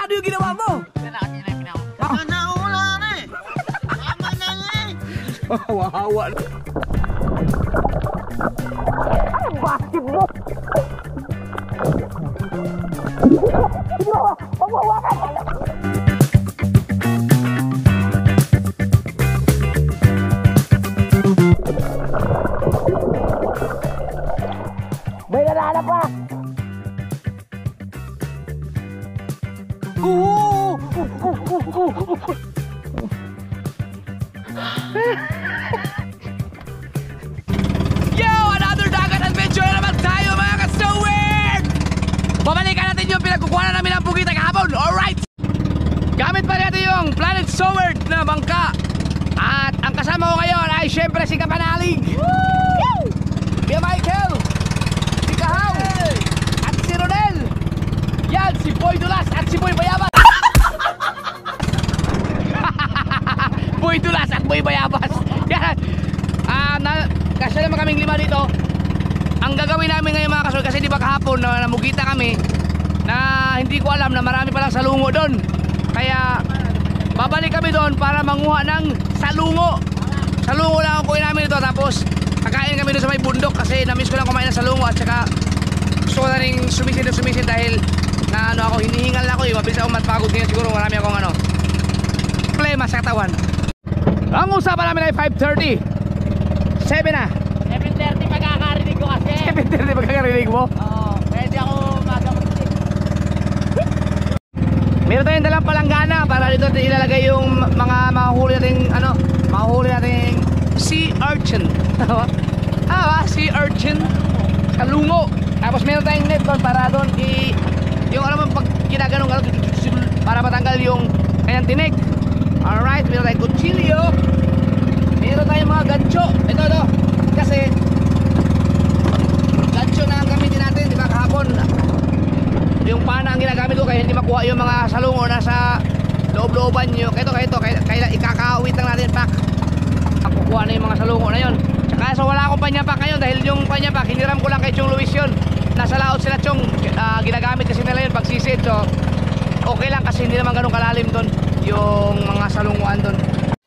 ano yung ginawa mo? Naulan eh. Tama na eh. Hawa-hawa. Bakit mo? May nananap pa! Yo! Another dagat adventure naman tayo mga ka-Stoward! Babalikan natin yung pinagkukuhanan namin ng pugita kahapon. Alright! Gamit pa natin yung Planet Stoward na bangka. At ang kasama ko ngayon ay syempre si Kapanalig. Woo! Si Michael, si Kahaw, at si Rodel. Yan, si Boy Dulas at si Boy Bayabas. Boy Dulas at Boy Bayabas. Yan. Kasi naman kaming lima dito. Ang gagawin namin ngayon mga kasul, kasi di ba kahapon na namugita kami na hindi ko alam na marami palang salungo doon. Kaya babalik kami doon para manguha ng salungo. Salungo lang ang kuhin namin ito. Tapos kakain kami doon sa may bundok kasi na-miss ko lang kumain ng salungo. At saka gusto ko na rin sumisid dahil na ano ako, hinihingal na ako eh. Mabilis ako matpagod ngayon, siguro marami akong ano problema sa katawan. Ang usapan namin ay 5:30. 7 na. 7:30 pagkakarinig ko kasi. 7:30 pagkakarinig mo? Oo, pwede ako magamot. Meron tayong dalang palanggana para dito ilalagay yung mga mahuli nating sea urchin. Sea urchin. Salungo. Tapos meron tayong net doon para doon yung alam mo pag ginaganong para matanggal yung kanyang tinik. Alright, meron tayong kutsilyo. Meron tayong mga gancho. Ito. Kasi gancho na ang gamitin natin, di ba kahapon? Yung pana ang ginagamit ko kaya hindi makuha yung mga salungo na sa loob-looban nyo. Kaya ikakawit lang natin pak. Kukuha na yung mga salungo na yun. Tsaka so wala akong panyapak ngayon dahil yung panyapak hiniram ko lang kay Chong Luis yun. Nasa laot sila Chong, ginagamit kasi nila yun pagsisid. So okay lang kasi hindi naman ganun kalalim doon yung mga salunguan doon.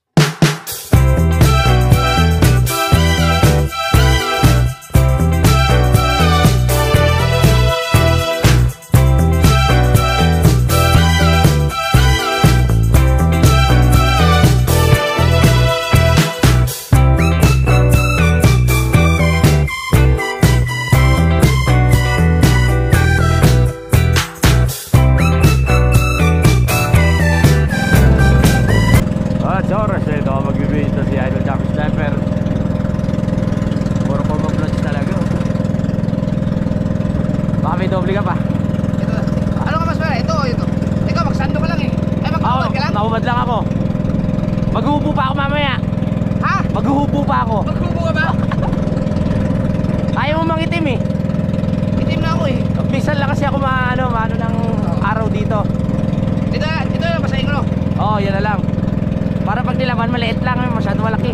Doble ka pa. Ito. Ano ka mas pala? Ito. Ikaw magsando ka lang eh. Ay maghuhubad ka lang? Nakubad lang ako. Maghuhubo pa ako mamaya. Ha? Maghuhubo pa ako. Maghubo ka ba? Ayaw mo mangitim eh. Itim na ako eh. Minsan lang kasi ako maano ng araw dito. Ito na basahin ko no? Oo, yan na lang. Para pag nilaman maliit lang, masyado malaki.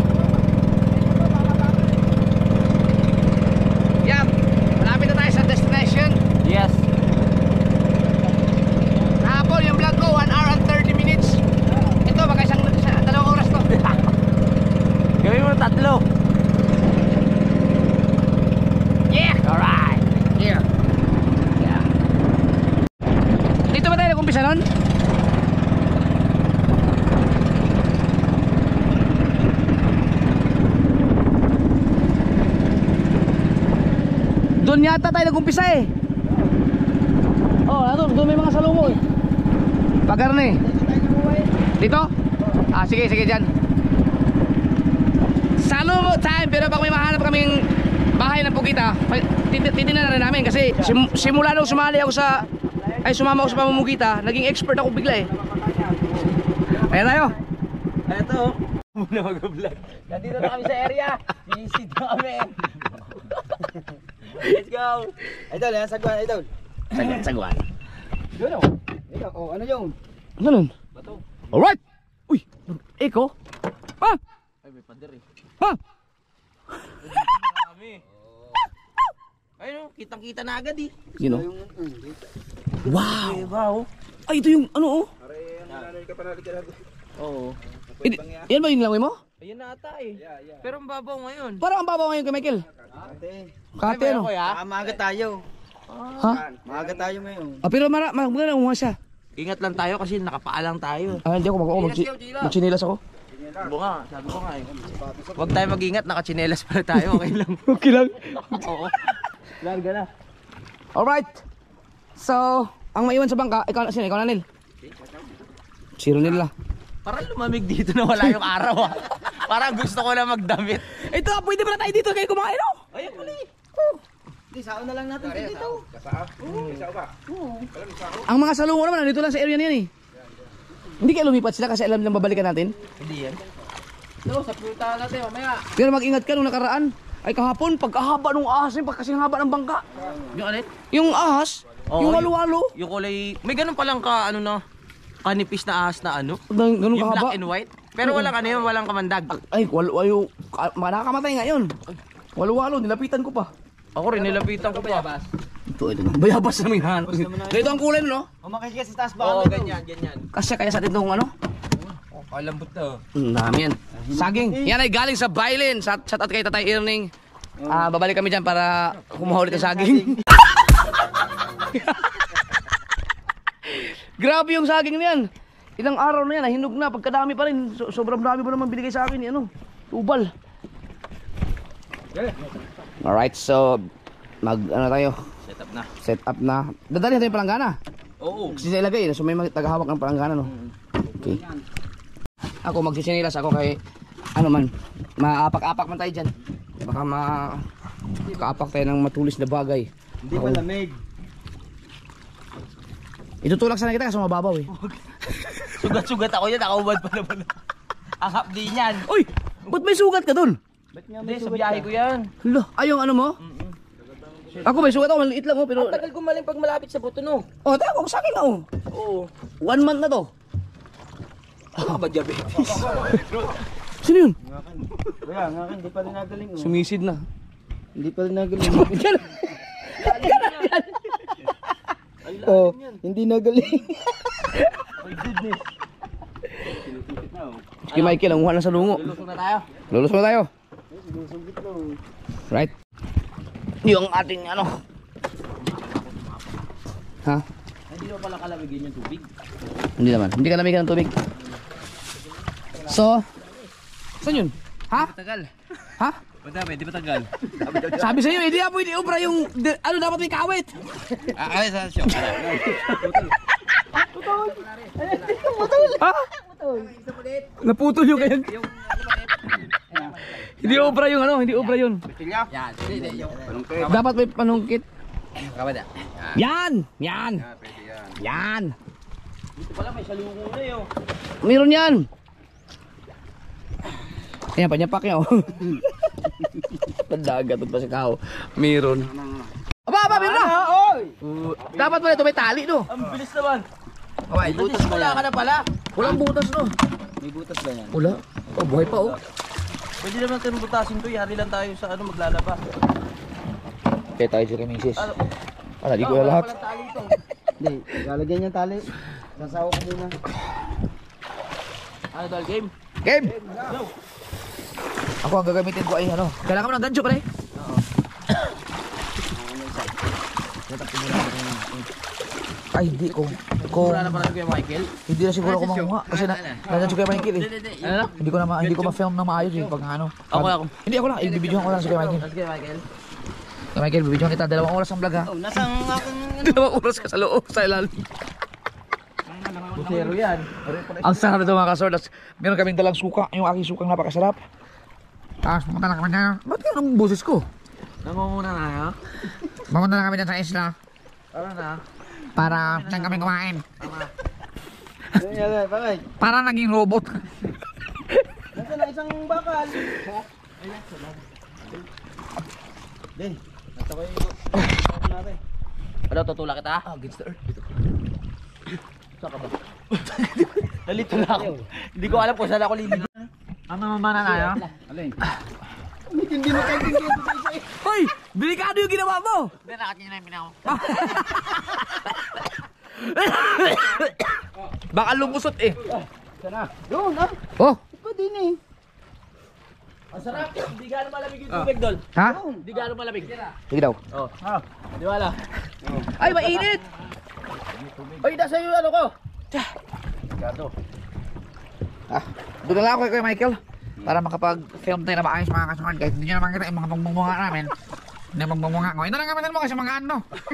Yan. Malapit na tayo sa destination. Yes. Kahapon yung vlog ko 1 hour and 30 minutes. Ito baka isang 2 oras to. Gawin mo 3. Yeah. Alright. Yeah. Dito ba tayo nag-umpisa nun? Doon yata tayo nag-umpisa eh. Oh, doon may mga salungo eh. Pagarne. Dito? Ah, sige dyan. Salungo time. Pero pag may mahanap kaming bahay ng pugita, titignan na rin namin kasi simula nung sumama ako sa pamumugita, naging expert ako bigla eh. Ayan tayo. Eto. Muna mag-vlog. Nandito na kami sa area. Visit na kami. Let's go. Idol, yan sagwan, idol. Sagwan. Yun o. Oh, ano yun? Ano nun? Bato. Alright. Uy, Eko. Ha? Ay, may pader eh. Ha? Kami. Ayun o, kitang-kita na agad eh. You know? Wow. Diba o? Ay, ito yung ano oh. Oo. Yan ba yung langoy mo? Ayun na ata eh. Pero ang babaw ngayon. Parang ang babaw ngayon kay Michael. Kate ano? Maaga tayo. Ha? Maaga tayo ngayon. Ah, pero maganda umuha siya. Ingat lang tayo kasi nakapaalang tayo. Ah, hindi ako magchinilas ako. Sabi ko nga eh. Huwag tayo mag-ingat, nakachinelas pala tayo. Okay lang. Okay lang. Oo. Larga na. Alright. So, ang maiwan sa bangka, ikaw na Nil. Zero nila. Parang lumamig dito na wala yung araw ah. Parang gusto ko na magdamit. Ito, pwede ba na tayo dito kayo kumain oh? Ayun pala eh. Di, sao na lang natin dito. Ang mga salungo naman, nandito lang sa area niyan eh. Hindi kayo lumipat sila kasi alam nilang babalikan natin. Hindi yan. No, sa punta natin mamaya. Pero mag-ingat ka nung nakaraan. Ay kahapon, pagkahaba nung ahas yun, pagkasing haba ng bangka. Yung alin? Yung ahas, Oo, yung walo-walo. Yung kulay, may ganun palang ka ano na, kanipis na ahas na ano. Ganun Yung kahaba. black and white. Pero walang ano yun, walang kamandag. Ay, walo-walo. Nakakamatay ngayon. Walo-walo, nilapitan ko pa. Ako rin, nilapitan ko pa. Ito na. Bayabas namin han. Ganito ang kulay mo, no? Umakit ka sa taas Oo, ba? ganyan, ganyan. Kasi kaya sa atin itong ano? Kalambot na. Dami yan. Saging. Yan ay galing sa Bailin. Shout out kay Tatay Irning. Babalik kami dyan para kumuha ulit ng saging. Grabe yung saging niyan. Ilang araw na yan, hinog na. Pagkadami pa rin. Sobrang dami pa naman binigay sa akin. Ano? Tubal. Alright, so ano tayo? Set up na. Dadalhin natin yung palanggana. Oo. Kasi nilagay, so may tagahawak ng palanggana, no? Okay. Ako magsisinilas ako kay ano man, maapak-apak man tayo dyan. Baka makaapak tayo ng matulis na bagay. Hindi pa lamig. Itutulak sana kita kasi mababaw eh. Sugat-sugat ako yan, nakaubad pa naman. Ang hapdi niyan. Uy! Ba't may sugat ka dun? Hindi, sa biyahe ko yan. Hala, ay yung ano mo? Ako may sugat ako, maliit lang oh, pero... Ang tagal gumaling pag malapit sa buto no. Oh, tayo ako sa akin na oh. Oo. 1 month na to. Ano ba diabetes? Sino yun? Kaya nga, hindi pa rin nagaling. Oh. Sumisid na. Hindi pa rin nagaling. Yan. Oh, hindi nagaling. My goodness. Si Michael, ang na sa lungo. Lulusong na tayo. Lulusong na tayo. Right. Yung ating ano. Ha? Hindi mo pala kalamigin yung tubig. Hindi naman. Hindi ka namigan ng tubig. So, saan yun? Ha? Tagal. Ha? Pwede ba tagal? Sabi sa'yo, hindi na pwede ubra yung, ano dapat may kawit. Ay, sa show. Ha? Naputol yung kaya. Hindi ubra yung ano, hindi ubra yun. Yan. Dapat may panungkit. Kabada. Yan! Yan! Yan! Dito pala may salungo na yun. Meron yan! Ayan, panyapak niya oh. Pandagat pa si Kao. Meron. Aba, meron na! Dapat pala ito may tali no? Ang bilis naman. May butas ba Wala yan? ka na pala. Walang butas no? May butas ba yan? Wala. Oh, buhay pa oh. Pwede naman natin butasin to. Yari lang tayo sa ano maglalaba. Kaya tayo si Remisis. Ano? Di ko na lahat. Walang tali ito. Hindi, lalagyan niya tali. Sasawa ko muna. Ano dahil game? Game! Ako ang gagamitin ko ay ano. Kailangan mo ng gancho pala eh. Ay, hindi ko. Wala na pala kay Michael. Hindi na siguro ako makuha kasi nandiyan si Kuya Michael eh. Ano na? Hindi ko ma-film na maayos eh pag ano. Ako. Hindi ako lang, i-videohan ko lang si Kuya Michael. Sige Michael. Kuya Michael, bibidyohan kita 2 oras ang vlog ha. Oh, nasang akong... 2 oras ka sa loob, sa ilalim. Busero yan. Ang sarap nito mga kasor. Meron kaming dalang suka, yung aking sukang napakasarap. Tapos pumunta na kami dyan. Ba't yun ang boses ko? Nangunguna na ha? Pumunta na kami dyan sa isla Tara na. para dyan kami kumain. Yan, bakit? Para naging robot. Nasaan na isang bakal? Din, nasa ko yung... Ano, tutulak kita? Against the earth. Saan ka ba? Nalito na ako. Hindi ko alam kung saan ako lilig. Ano naman na tayo? Alin? Hindi mo kayo tingin sa isa eh. Hoy! Delikado yung ginawa mo! Hindi, nakat niya na yung pinaw. Baka lumusot eh. Sana. Doon ah. Oh, Ikaw din eh. Ang sarap. Hindi gano'ng malamig yung tubig, Dol. ha? Hindi gano'ng malamig. Sige daw. Oh. Di wala. Ay, mainit! Ay, nasa yung ano ko. Ah, doon na lang ako kay Michael. Para makapag-film tayo na maayos mga kasuhan. Kahit hindi nyo naman kita yung mga pangmunga namin. Hindi yung pangmunga ko. Ito lang kami mo kasi mga ano.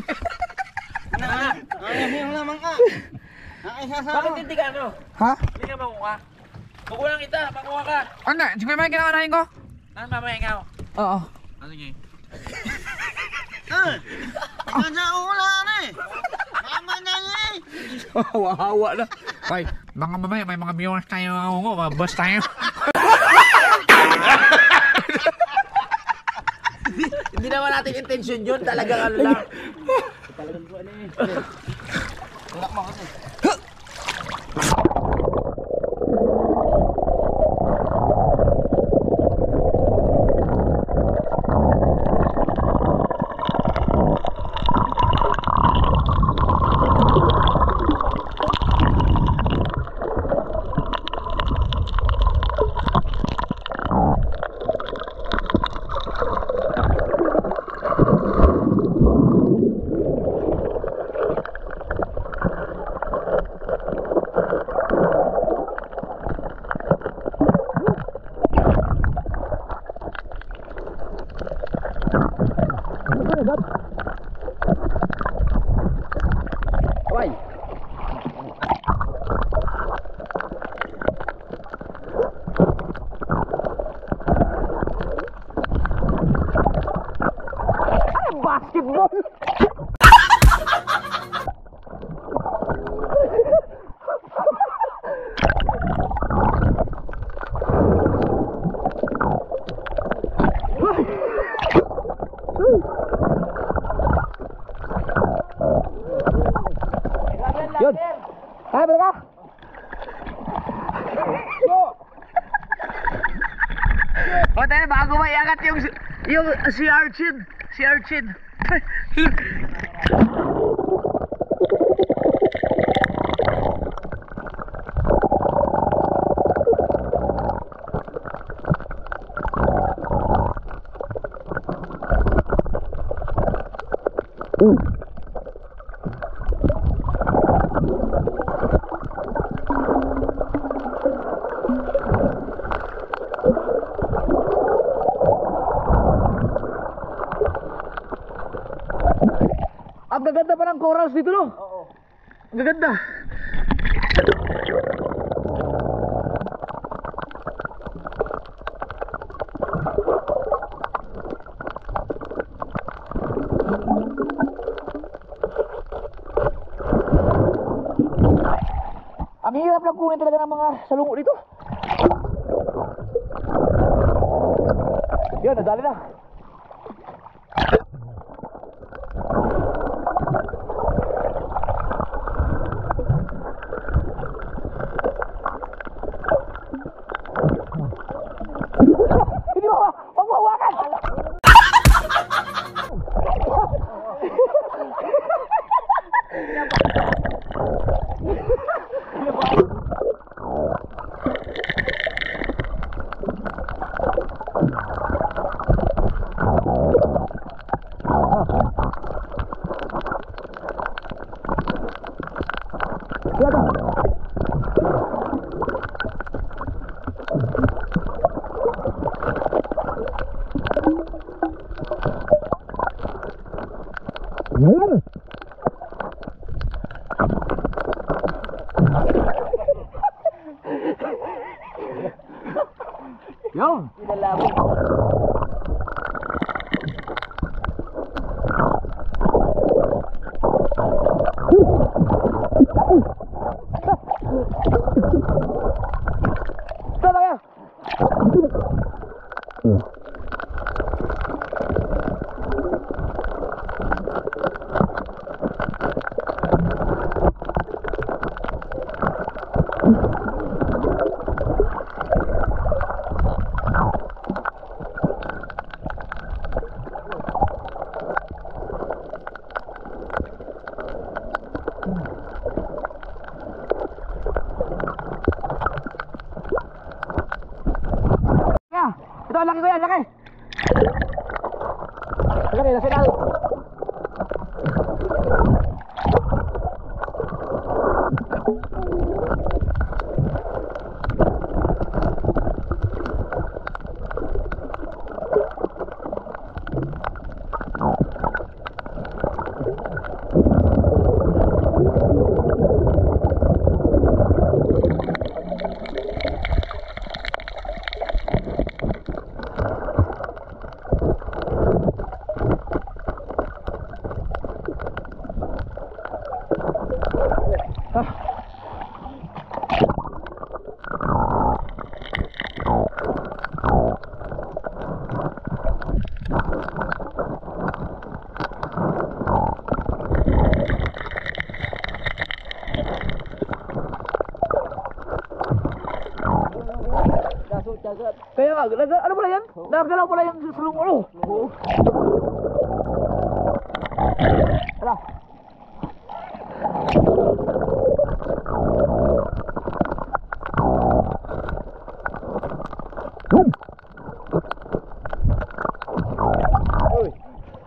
Ayaw naman ka. Bakit hindi ka ano? Ha? Hindi ka makuha. Kukulang kita, makuha ka. Ano? Sige may kinakanahin ko? Ano mamaya ikaw? Oo. Sige. Wala na eh. Mama na eh. Hawa-hawa na. Ay, mga mamaya may mga viewers tayo mga mabas tayo. Hindi naman natin intention yun. Talagang ano lang. Talagang ko ano eh. Wala mo kasi. Kaway. Basketball. Yun. Kaya ba ka? O tayo, bago maiangat yung si Archin. Si Archin. Ang gaganda pa ng corals dito, no? Oo. Ang gaganda. Ang hirap lang kunin talaga ng mga salungo dito. Yan, nadali na. Hindi mo, huwag mo hawakan! Yun! Talaga! laki ko yan, laki. Laki, nasa ilalim. Kaya nga, ano pala yan? Nagalaw pala yung sulong ulo. Oo. Hala. Uy.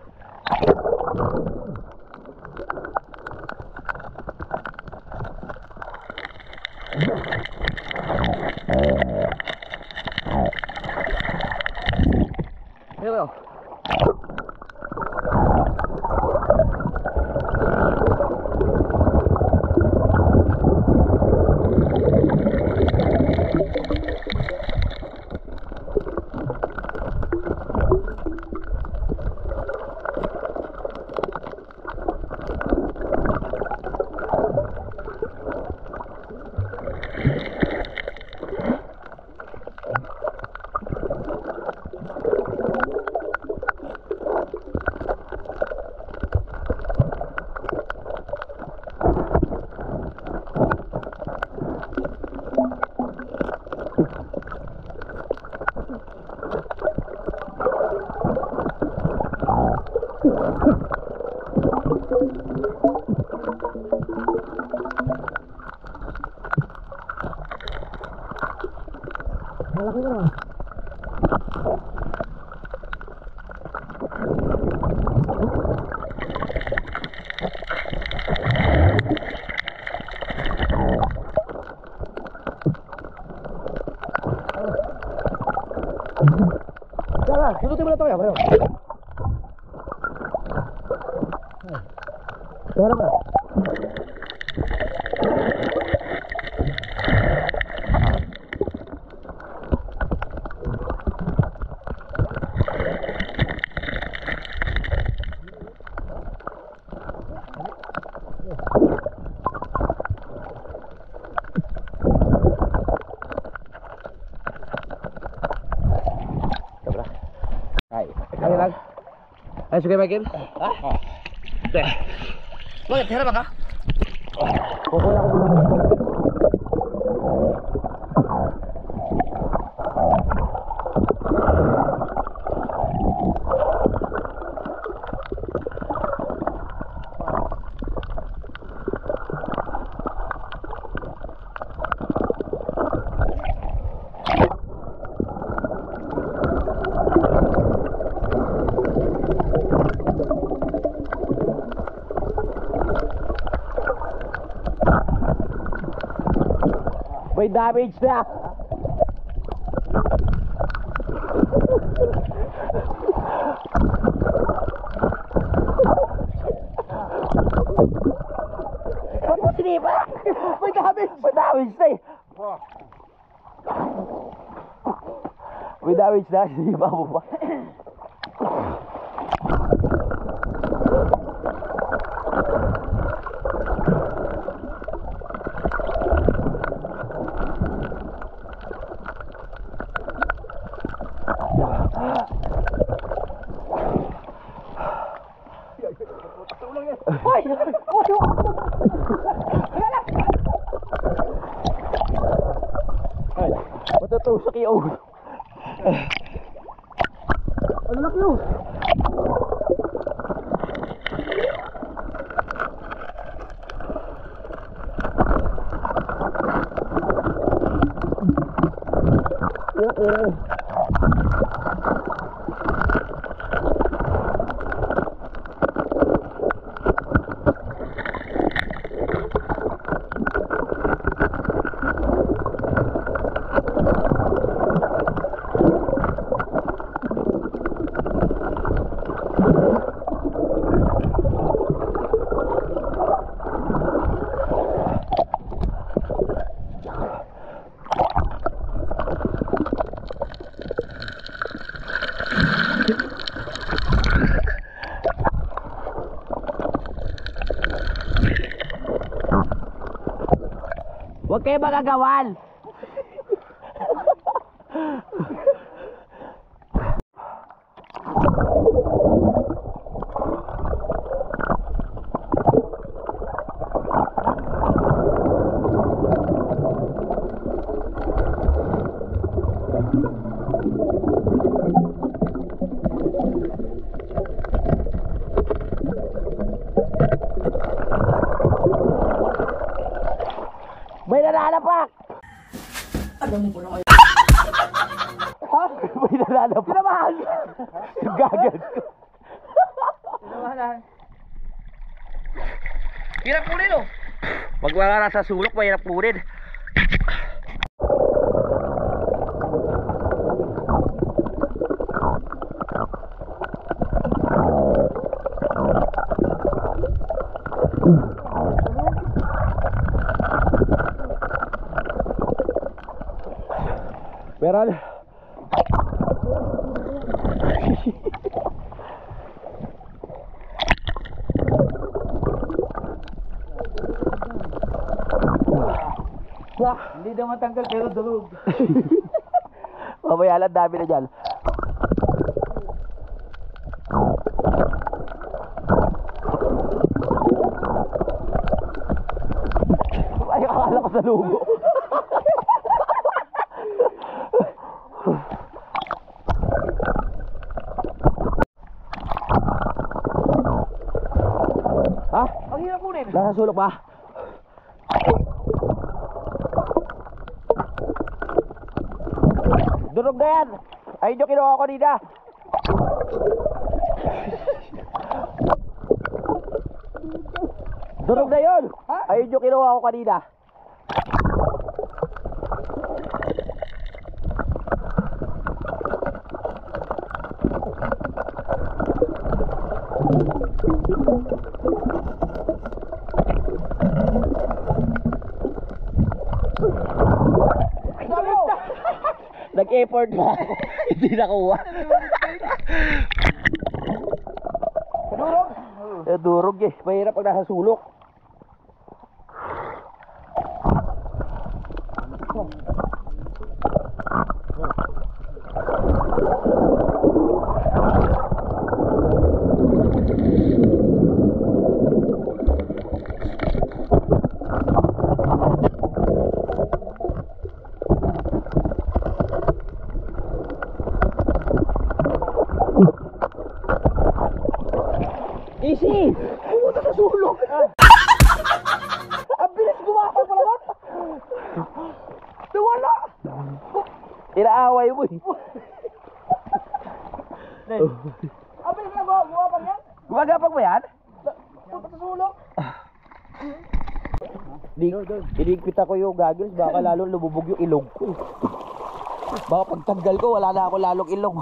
Here we go. Malaki na. Tara, sunutin mo na ito kaya, bro. Tara ba? Kali lang. Ay, suka Michael? Ha? Deh. Bakit? Hirap ka? Kukuha ako dito. May damage na. Ba't mo sinipa? May damage. May damage na eh. May damage na. Sinipa mo ba? Ay! Ay! Matutusok yung ulo. Ano laki yun? Huwag kayo magagawan. May nananapak! Alam mo ko na kayo. Ha? May nananapak. Pinamahan! Gagad. Pinamahan. Hirap kunin oh. Pag wala nasa sulok, mahirap kunin. Meron. Hindi daw matanggal pero dulog. Mamaya lang, dami na dyan. Ay, akala ko sa lugo. Ha? Ang hirap kunin. Nasa sulok ba? Durog na yan! Ayun yung kinuha ko kanina! Durog na yun! Ayun yung kinuha ko kanina! Nag-effort ba ako? Hindi nakuha. Durog. Durog eh. Mahirap pag nasa sulok. Easy! Pumunta sa sulok! Ang bilis gumapal pala doon! Nawala! Inaaway mo eh! Ang bilis na gumapal yan? Gumagapag ba yan? Punta sa sulok. Iligpit ako yung goggles, baka lalo lumubog yung ilong ko. Baka pagtanggal ko, wala na ako lalong ilong.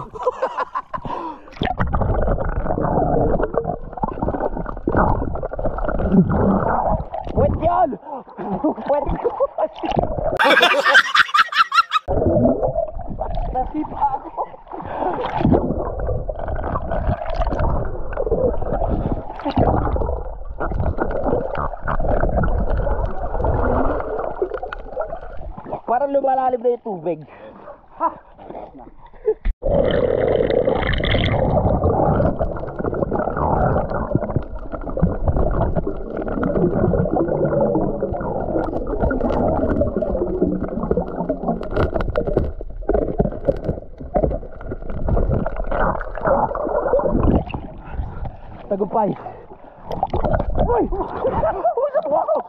Wet yun! Wet yun! Nasipa ako! Parang lumalalim na yung tubig. Ha! Tagumpay. Uy! Usap ko ako!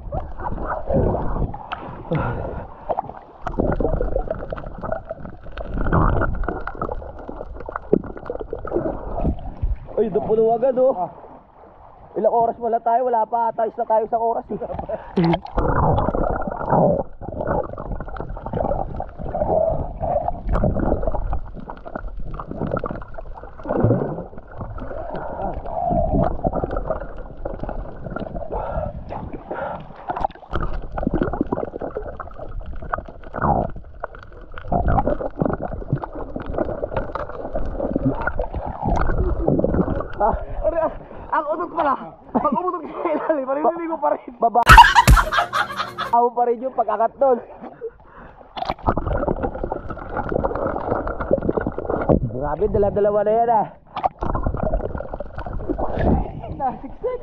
Ay, doon agad oh. Ilang oras wala tayo, wala pa ata isa tayo sa oras eh. Ang utot pala. Pag umutot sa ilalim, maliligo pa rin. Baba. Ako pa rin solid yung pag-akat doon. Grabe, dala-dalawa na yan ah. Nasiksik.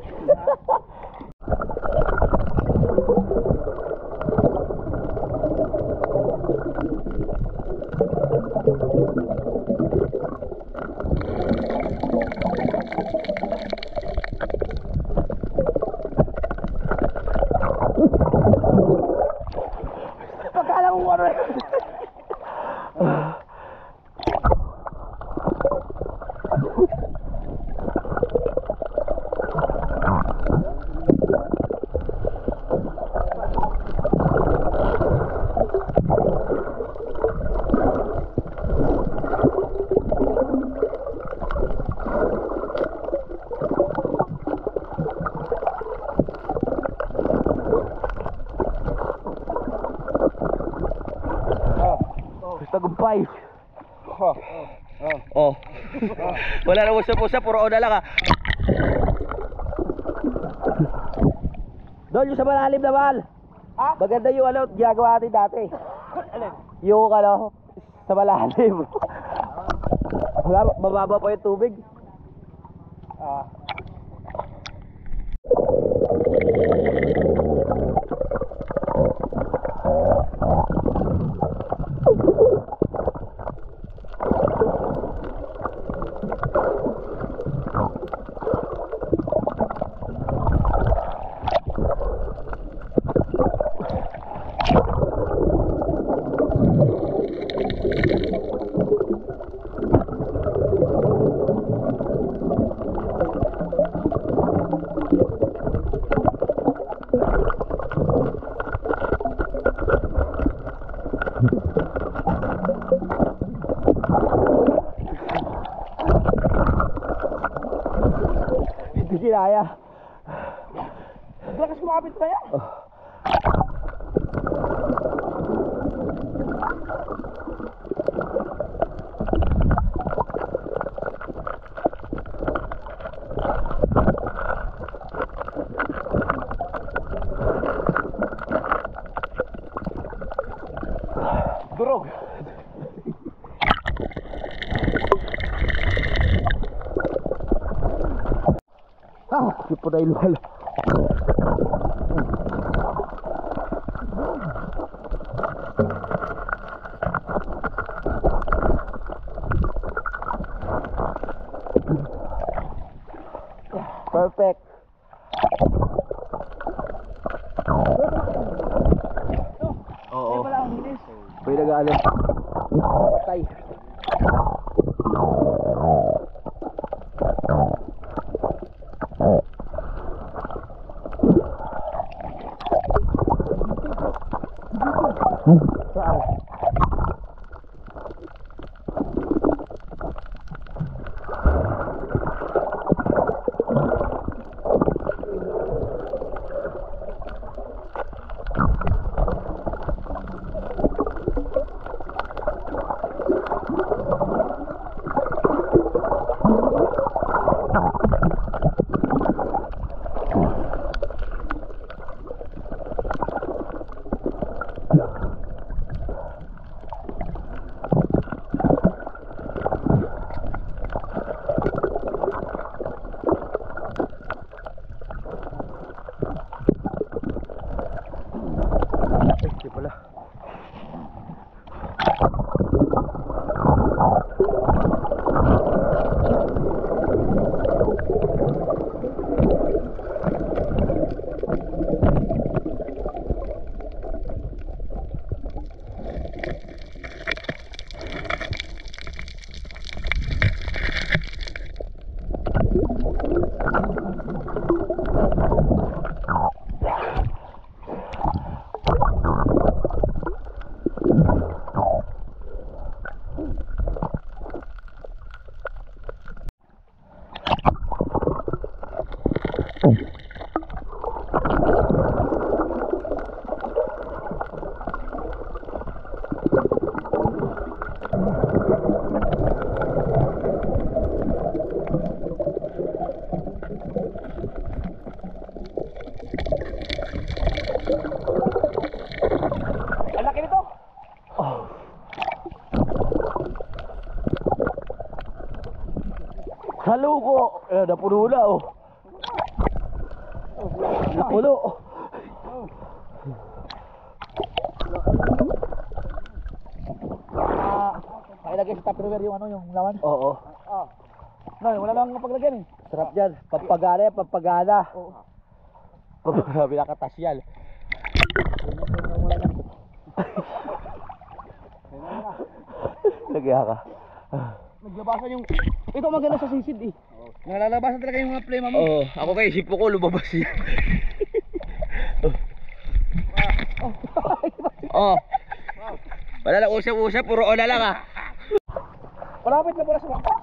Pagkala ko ano eh. Tagumpay. Oh. Wala na usap-usap, puro na lang ah. Doon yung sa malalim na mahal. Ha? Maganda yung ano, ginagawa natin dati. Yung ano, sa malalim. Wala, mababa pa yung tubig. Hindi kinaya. Lakas kumapit pa yan. Durog. Hindi po tayo luhala. Perfect. Oo. Wala akong hilis. Pwede nag-ano. Patay. Saan? Hindi pala. suko. Napuno na oh. Napuno. Pakilagay sa Tupperware yung ano, yung laman. Oo. No, wala lang paglagyan eh. Sarap yan. Pampagana yan, pampagana. Pinakatas yan. Lagyan ka. Naglabasan yung... Ito maganda sa sisid eh. Nalalabasan talaga yung mga flame mo. Oo. Ako kay isipo ko lumabas yan. Oh. Wala lang usap-usap, puro ona lang ah. Malapit na pala sa baka.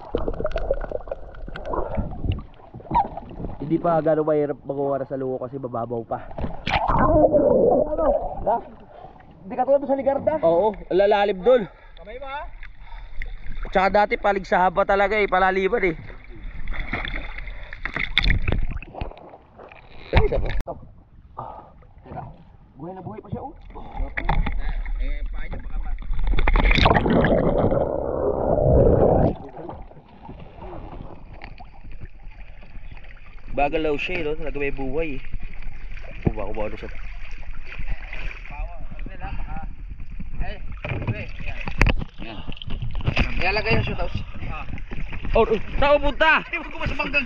Hindi pa gano'ng mahirap mag-uwara sa luho kasi bababaw pa. Ano? Ha? Hindi ka tulad sa Ligarda. Oo, lalalim doon. Kamay ba? Tsaka dati palig sa haba talaga eh, palaliban eh. Ay, isa pa. Buhay na buhay pa siya oh. Paano baka ma... Bagalaw siya eh, no? Talaga may buhay eh. Kuba ano siya. Yan. Ilalagay yung shootouts. Oh, saan pupunta? Iwan ko ba sa banggang?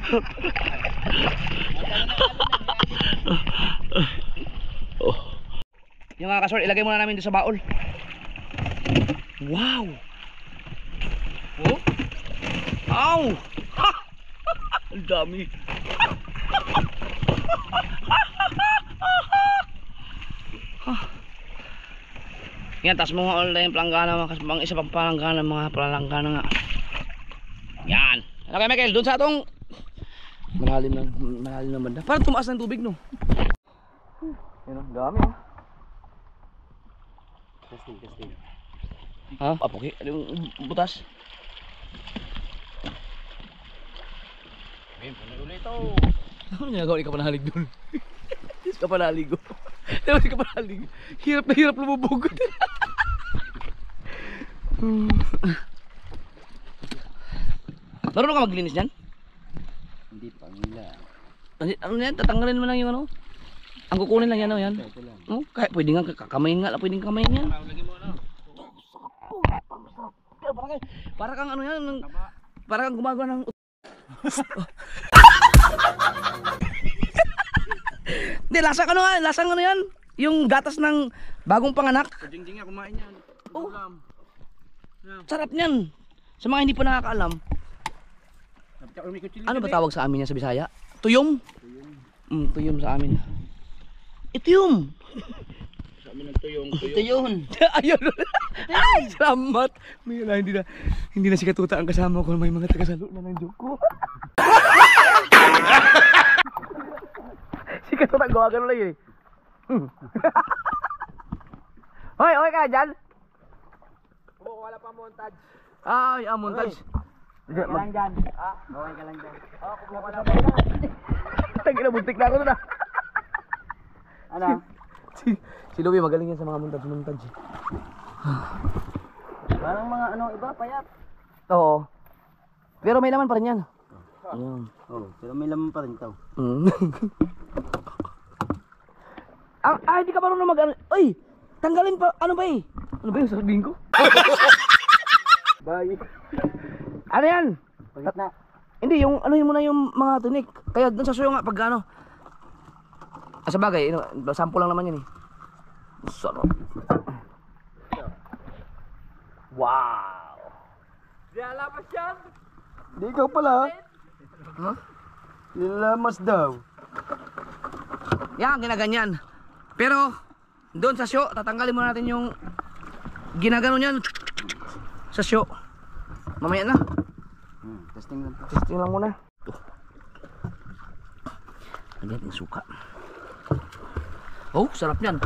Oh. Yung mga kasor, ilagay muna namin doon sa baol. Wow! Oh? Ow! Ha! Ang dami. Yan, tas mga online planggana, mga isa pang palanggana, mga palanggana nga. Yan. Ano kay Michael, doon sa atong malalim na banda. Parang tumaas ng tubig, no? Yan ang dami oh. Testing. Ha? Apoki, ano yung butas? Okay, puno ulit ito. Ano ginagawa? Ikaw pa nahalig doon. Hindi ka pa nahalig. Hindi ka pa nahalig. Hirap na hirap lumubog. Marunong ka maglinis dyan? Hindi pa nila. Ano yan? Tatanggalin mo lang yung ano? Ang kukunin lang yan, ano yan? Oh, kahit pwede nga kakamayin nga, pwedeng kamayin yan. Para kang ano yan, para kang gumagawa ng... Hindi, lasang ano nga, lasang ano yan? Yung gatas ng bagong panganak. Jingjing nga kumain yan. Oh, sarap niyan. Sa mga hindi pa nakakaalam, ano ba tawag sa amin yan sa Bisaya? Tuyom? Tuyom sa amin. Ituyom! Sa amin ng tuyong. Ito yun. Ayun. Ay, salamat. May hindi na si Katuta ang kasama ko. May mga tagasalo na ng joke ko. Si Katuta gawa gano'n lang yun eh. Hoy, okay ka dyan? Wala pa montage. Ay, montage. Okay ka lang dyan. Okay ka lang dyan. Kumuha ka lang. Tagina, buntik na ako na. Ano? Si Louie magaling yan sa mga montage. Parang mga ano iba, payat. Oo. Pero may laman pa rin yan. Ayan. Oh, pero may laman pa rin ito. Hindi ka marunong mag-ano. Uy! Tanggalin pa. Ano ba eh? Ano ba yung sasabihin ko? Bye. Ano yan? Pagkat na. Hindi, yung anuhin mo na yung mga tunik. Kaya dun sa suyo nga pag ano. Sa bagay, sample lang naman yan eh. Sarap. Wow! Lalamas yan! Di ikaw pala. Huh? Lalamas daw. Yan, ginaganyan. Pero, doon sa show, tatanggalin muna natin yung ginagano niyan sa show. Mamaya na. Testing lang. Testing lang muna. Lagyan yung suka. Oh, sarap niyan.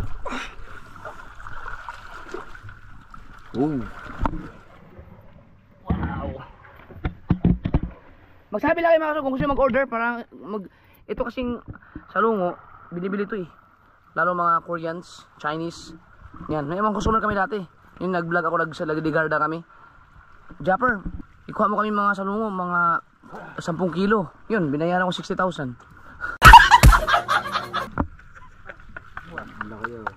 Oh. Wow. Magsabi lang kayo mga kasog kung gusto nyo mag-order para ito kasing salungo, binibili ito eh. Lalo mga Koreans, Chinese. Yan, may mga customer kami dati. Yung nag-vlog ako, nag-Ligarda kami. Japper, ikuha mo kami mga salungo, mga 10 kilo. Yun, binayaran ko 60,000. Laki yun.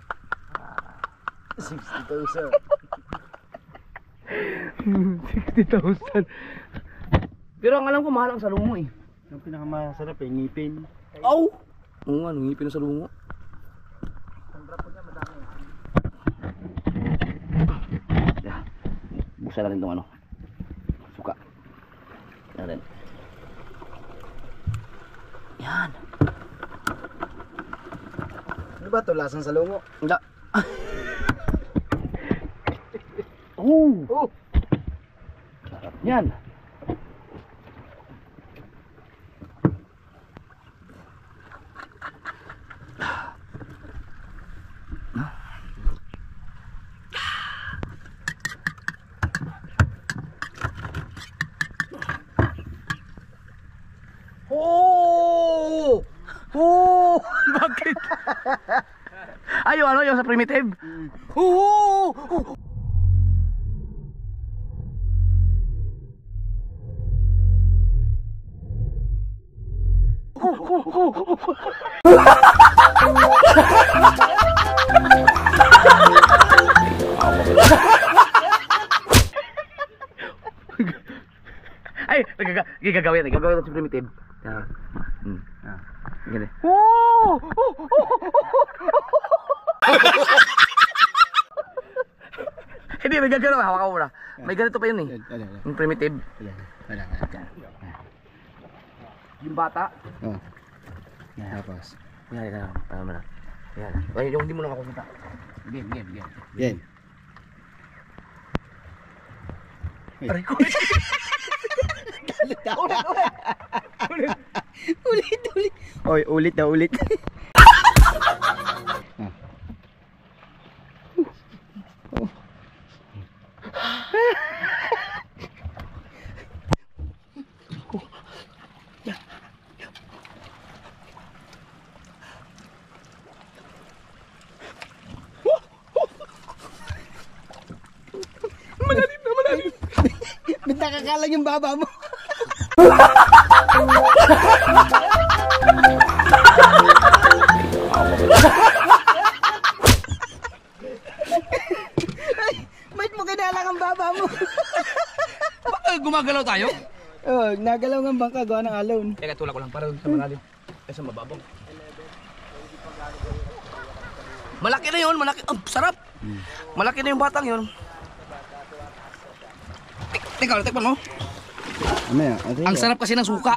60,000. 60,000. Pero ang alam ko, mahal ang salungo eh. Yung pinakamasarap eh, ngipin. Aw! Oo nga, ngipin na salungo. Yeah. Buksan natin itong ano. Suka. Yan rin. Yan. Ano ba ito? Lasang salungo? Hindi. Oh! Oh! Yan. Oh! Oh! Bakit? Ay, yung ano, yung sa primitive? Oh! Ay, gagawin si primitive. Ah. Ah. Gini. Oh! Hindi, may gagano, hawak ka muna. May ganito pa yun eh. Yung primitive. Yung bata. Oh. Tapos. Yan, tama na. Yan. Ay, yung hindi mo lang ako kita. Game. Yan. Aray ko. Ulit. Oy, ulit na ulit. Malalim. Ba't nakakalang yung baba mo? Ba't mo kinalang ang baba mo? Gumagalaw tayo? Oh, nagalaw ng bangka, gawa ng alon. Teka, tulak ko lang para sa malalim. Sa mababaw. Malaki na yun, malaki. Oh, sarap. Malaki na yung batang yun. Teka, tikman mo. Ano yan? Ang sarap kasi ng suka.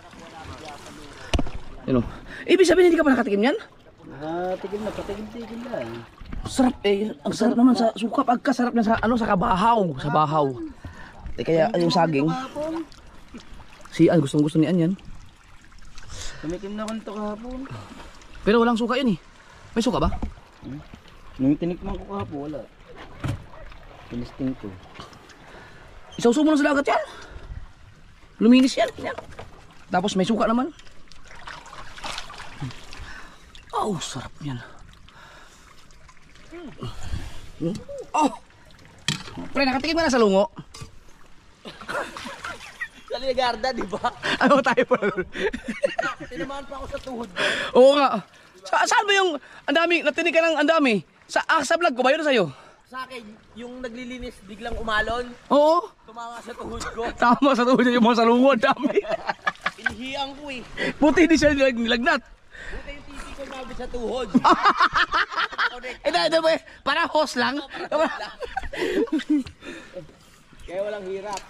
Yun o. Ibig sabihin hindi ka pa nakatikim yan? Patikim na, patikim lang. Sarap eh. Ang sarap naman sa suka. Pagkasarap na sa ano, sa kabahaw. Sa bahaw. Eh kaya yung saging. Si An, gustong-gusto ni An yan. Tumikim na ko nito kahapon. Pero walang suka yun eh. May suka ba? Nung tinikman ko kahapon, wala. Tinisting ko. Isawsaw mo na sa dagat yan. Luminis yan. Tapos may suka naman. Oh, sarap yan. Oh! Pre, nakatikim ka na sa lungo. Kaligarda, di ba? Ano tayo pa? Tinamaan pa ako sa tuhod ko. Oo nga. Saan ba yung ang dami, natinig ka ng ang dami? Sa vlog ko ba yun sa'yo? Sa akin, yung naglilinis biglang umalon, Oo. tumama sa tuhod ko. Tama sa tuhod niya yung mga salungo, ang dami. Inihiyang ko eh. Buti hindi siya nilagnat. Buti yung titi ko mabit sa tuhod. Eh, dahil ba para hose lang? Kaya walang hirap.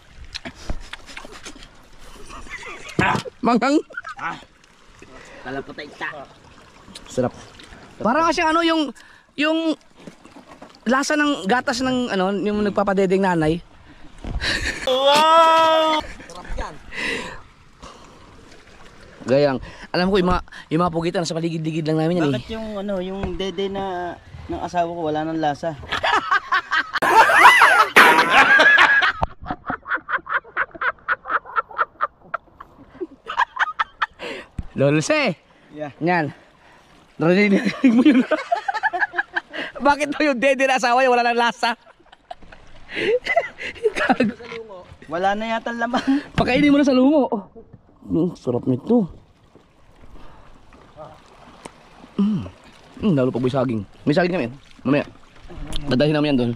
Manghang. Talapatay ta. Sarap. Parang kasi ano yung lasa ng gatas ng ano, yung nagpapadedeng nanay. Wow! Sarap yan. Gayang, alam ko yung mga pugitan sa paligid-ligid lang namin yan eh. Bakit yung ano, yung dede na ng asawa ko wala nang lasa? Lolse! Yeah. Yan. Narinig mo yun. Bakit daw yung dede na asawa yung wala nang lasa? Wala na yata laman. Pakainin mo na sa lungo. Sarap nito. Lalo pag may saging. May saging kami. Mamaya. Dadahin namin yan doon.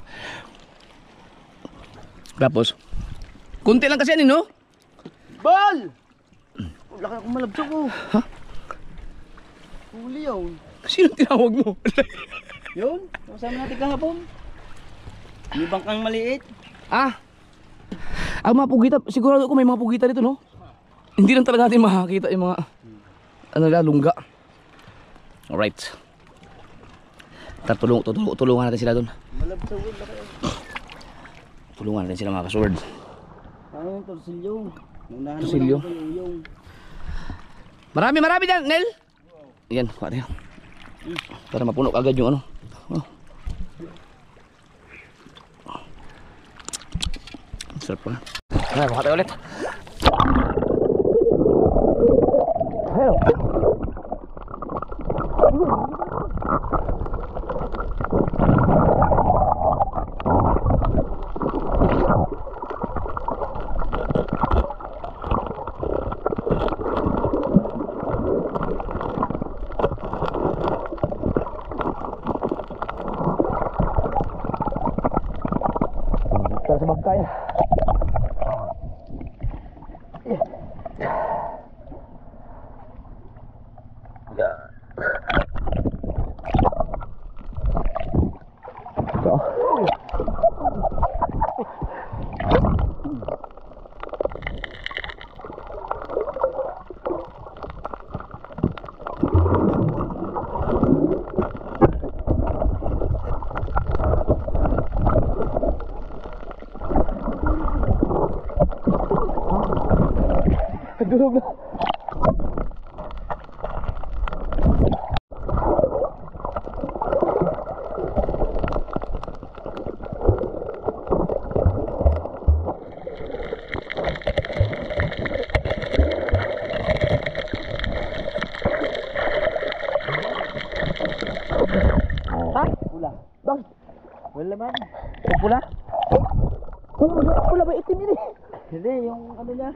Tapos, kunti lang kasi yan, no? Bal! Wala ka akong malabsak ko. Ha? Huli yun. Sino tinawag mo? Yun, kasama natin kahapon. May bangkang maliit. Ah! Ang mga pugita, sigurado ko may mga pugita dito, no? Hindi lang talaga natin makakita yung mga ano na, lungga. Alright. Tulungan natin sila doon. Malabsak ko. Tulungan natin sila mga kasword. Ano yung torsilyo? Torsilyo? Marami dyan, Nel! Yan, pare. Para mapuno agad yung ano. Oh. Sarap pa. Ay, baka tayo ulit. Hello. Para sa magkaya. Durog na. Ha? Pula. Bakit? Wala naman. Pula? Pula ba itim ini? Hindi, yung ano niya.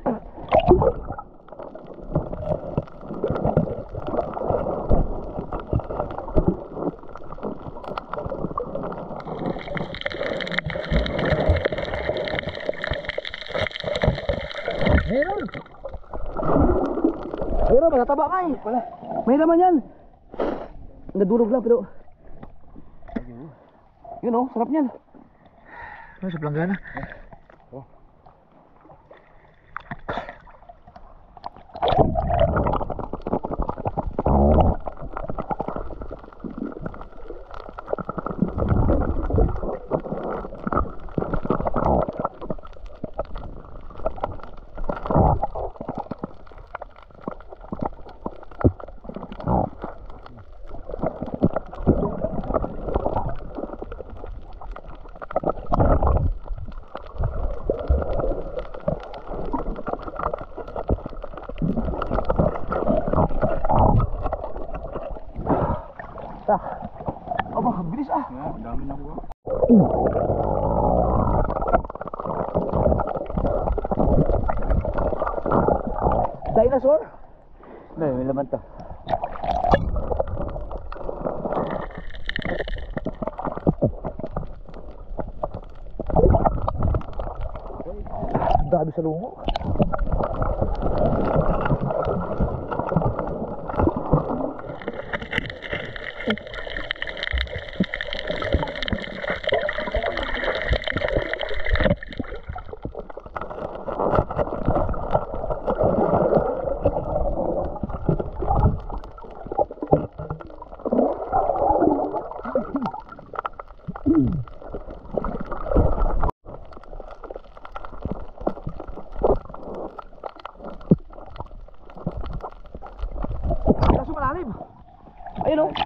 Meron! Meron, matataba ka eh. Wala. May naman yan. Nadurog lang pero... Yun oh, sarap niyan. Ano sa planggana? Aba, bilis ah. Ang dami na ko. Dinosaur? May laman to. Dami sa lungo. Kaso malalim. Ayun oh.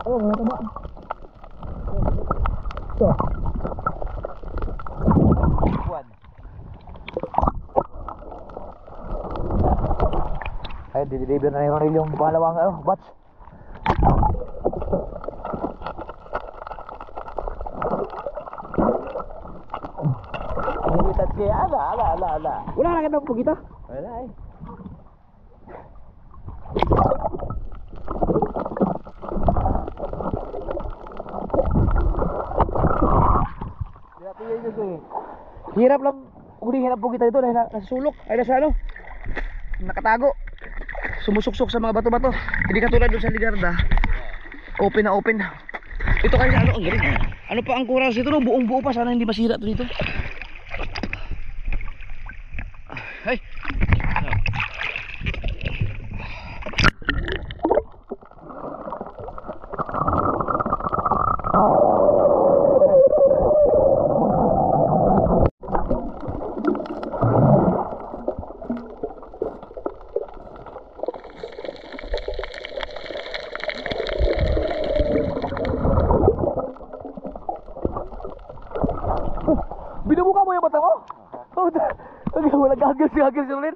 Oh, mga taba. Ito. Buwan. Ay, dideliver na yung yung pangalawang batch. Pugitat siya, ala. Wala na kita pugita? Wala eh. Hirap lang hulihin ang pugita dito dahil nasa sulok, ay nasa ano, nakatago, sumusuksok sa mga bato-bato. Hindi katulad doon sa Ligarda, open na open. Ito kasi ano, ang galing. Ano pa ang kuras dito, no? Buong buo pa, sana hindi masira ito dito. Ay. Binubuka mo yung mata mo? Oh, wala gagawin ulit.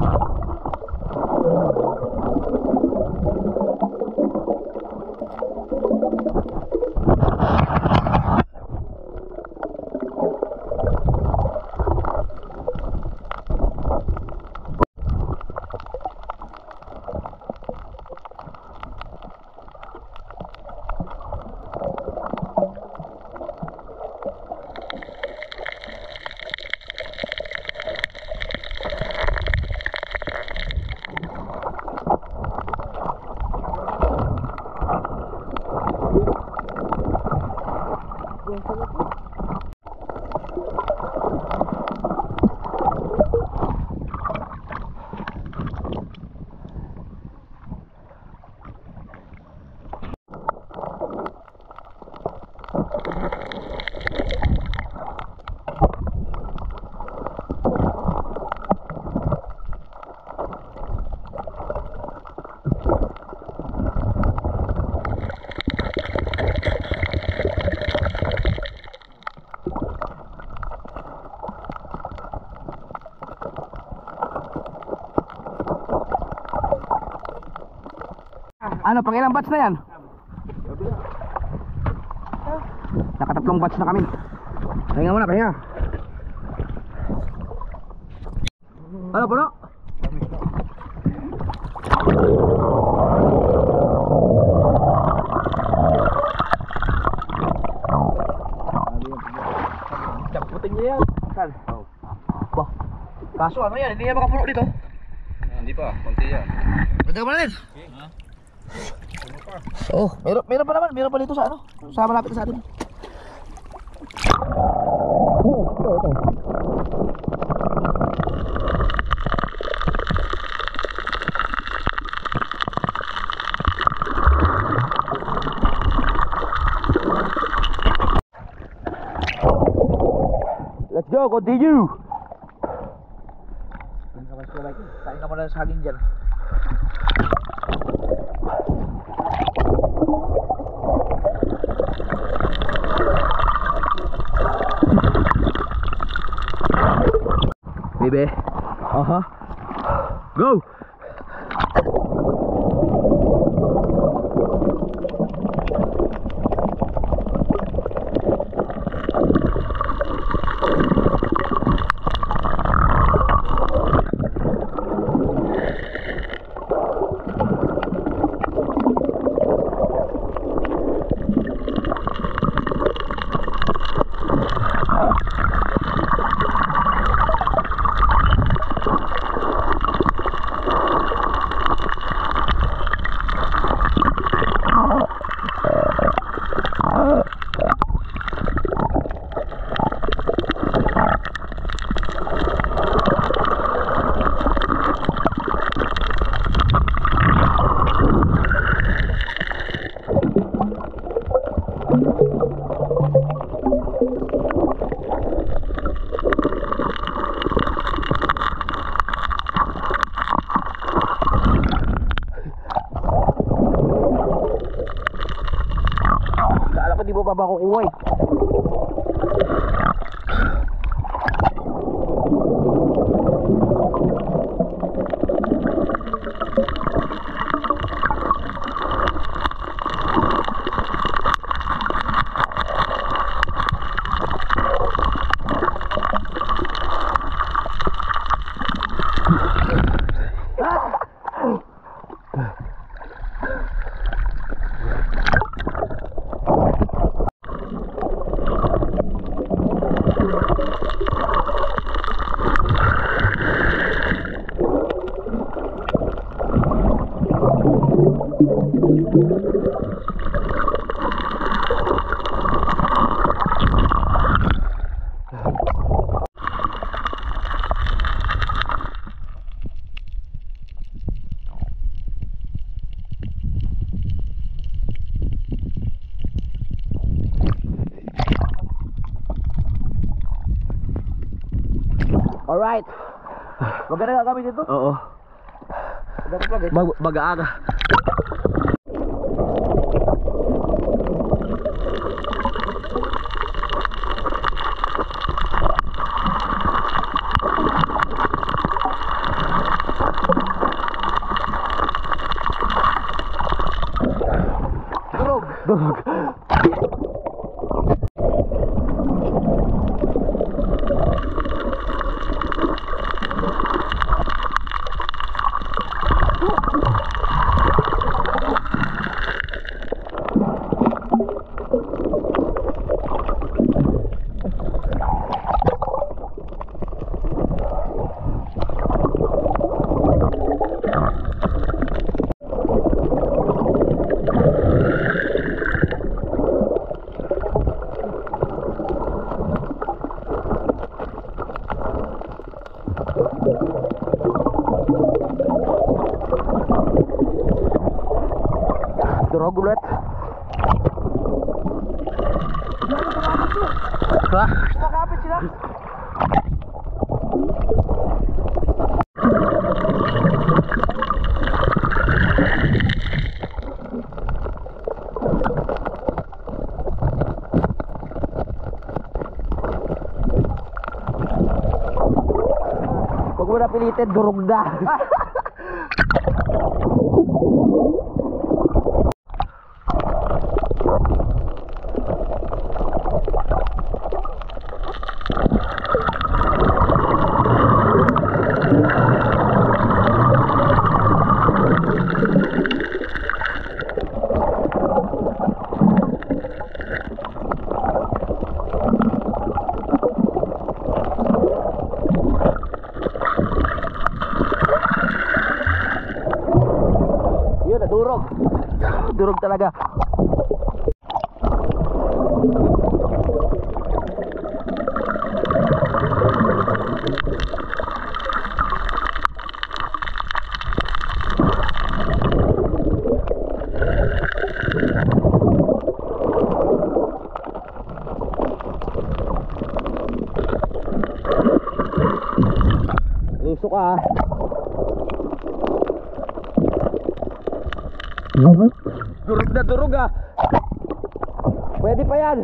Ano, pang ilang batch na yan? Nakatatlong batch na kami. Pahinga muna, pahinga. Ano, puno? Camputin niya yan. Saan? Bah, kaso ano yan, hindi yan makapuno dito. Hindi pa, konti yan. Pwede ka pa na rin. Oh, meron pa dito sa ano? Sa malapit sa atin. Ito. Let's go, continue. Kain ka muna ng saging dyan. Baby. Go. di mo pa makukuha eh. Alright. Maganda ka kami dito? Oo. Mag-aaga. Durog. Durog ulit. Makapit sila. Huwag mo na pilitin, durog na. Yun na, durog. Durog talaga. Lusok ah. Durog na durog ah. Pwede pa yan.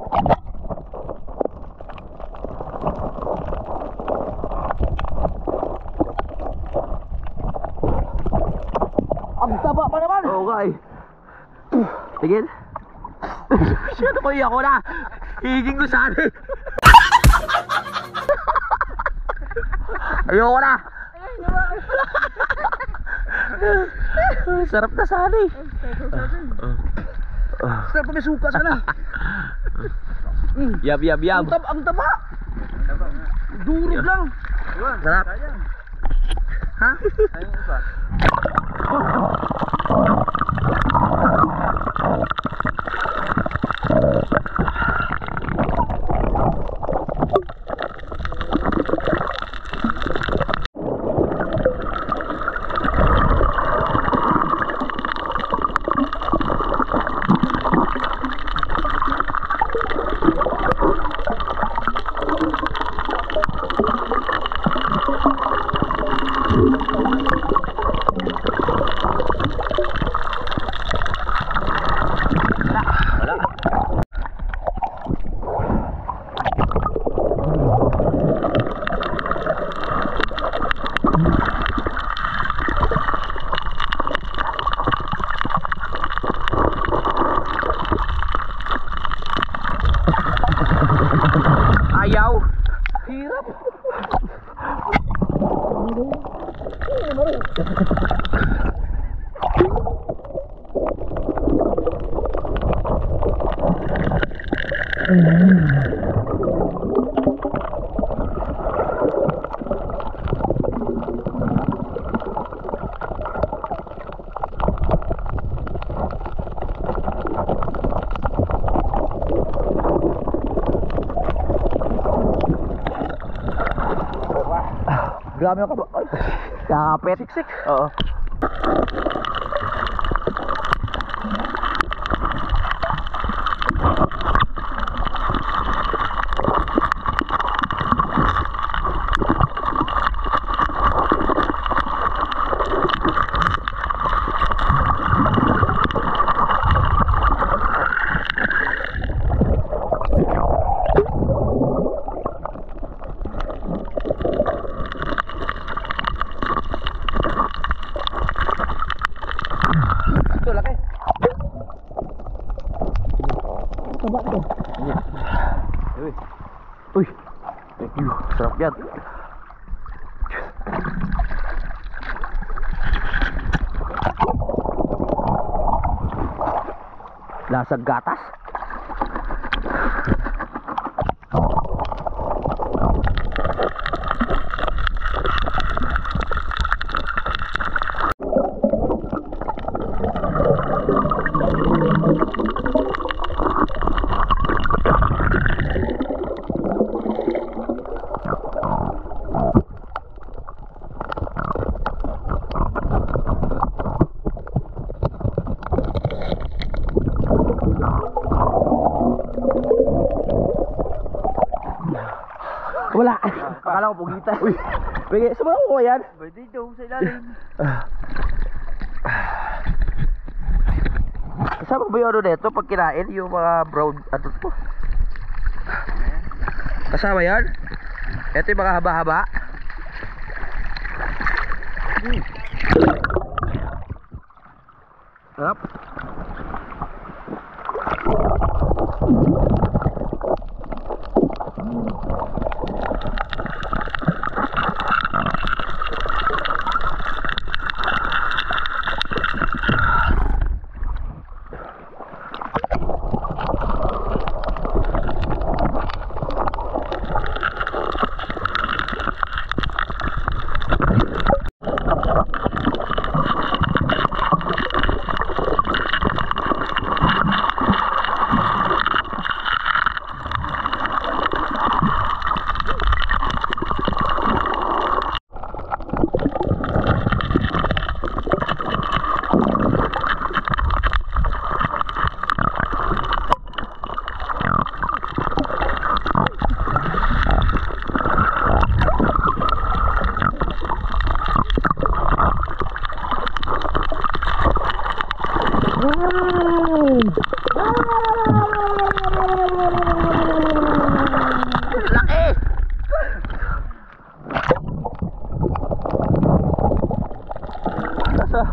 Ang taba pa naman. Okay. Tigil. Sino ko iya ko na. Higing ko sana. Ayoko na. Sarap na sana eh. Sarap na may suka sana. Yab. Ang taba. Durog lang. Sarap. Ha? Ayun ba? Grabe yung kakapit. Siksik. Oo. Ito laki. Taba ito. Uy. Thank you. Sarap yan. Lasag gatas. Wala. Akala ko pugita. Uy. Bigay, saan mo ko yan? Pwede daw sa ilalim. Kasama ba yung ano dito pag kinain? Yung mga brown, ano to? Kasama yan? Ito yung mga haba-haba. Sarap. Laki! Nasa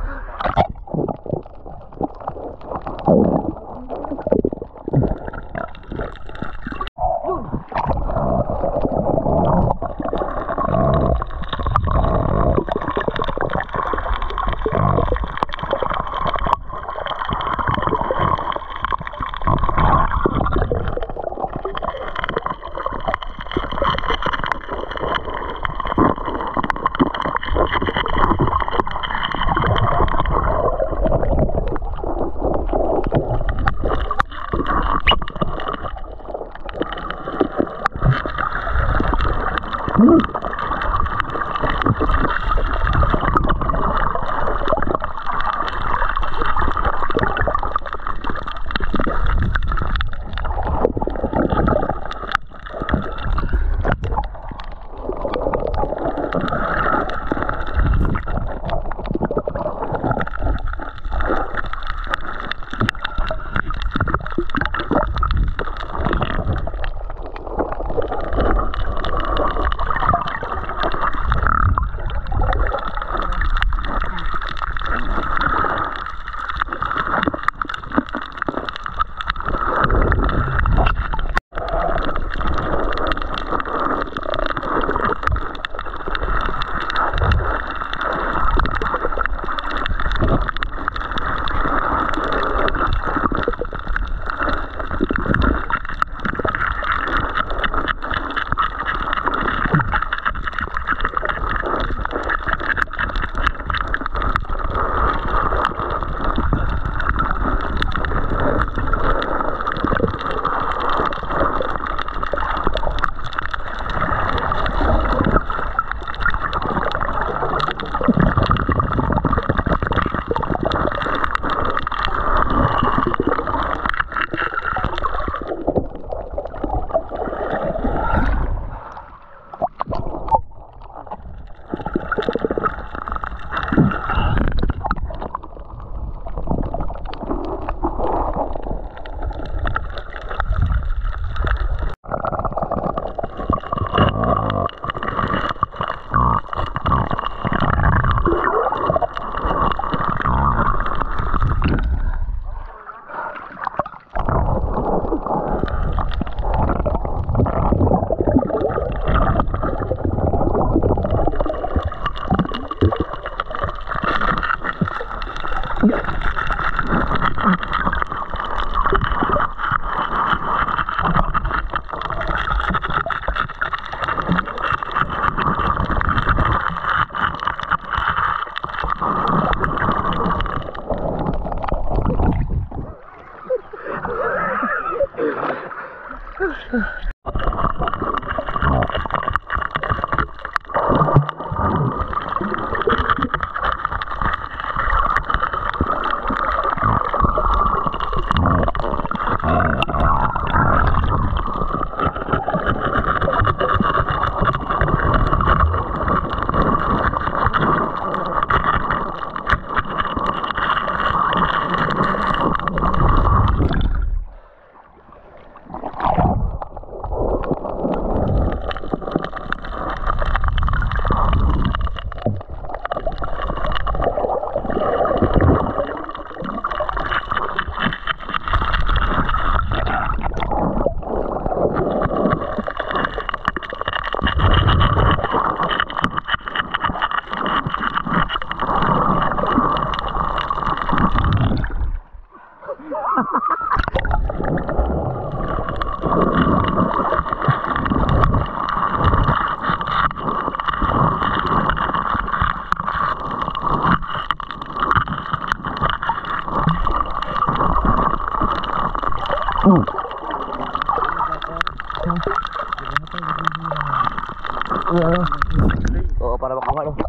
Oo, para makawa no.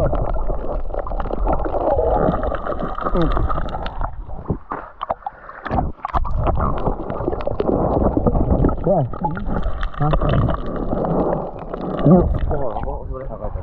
Wah. Hah? Yuk. Oh, boleh.